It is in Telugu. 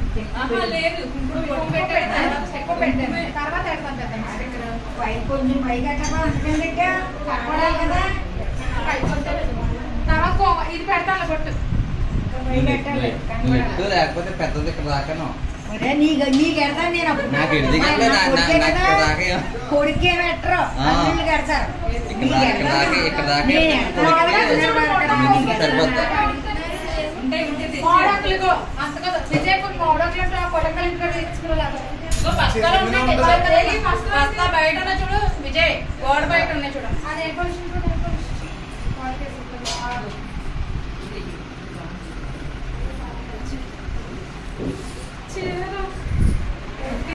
లేదు ఇప్పుడు ఎక్కువ పెట్టాను తర్వాత కొంచెం పైగా తర్వాత ఇది పెడతాను కొట్టు లేకపోతే పెద్దది ఇక్కడ దాకాను నీకెడతాను నేను కొడుకే పెట్టరు అల్లుళ్ళు కడతారు మోడకులు అంతగా విజయపూర్ మోడకులు కొడకలు ఇంట్లో బయట ఉన్నా చూడు విజయ్ గోడ బయట ఉన్నాయి చూడు అదే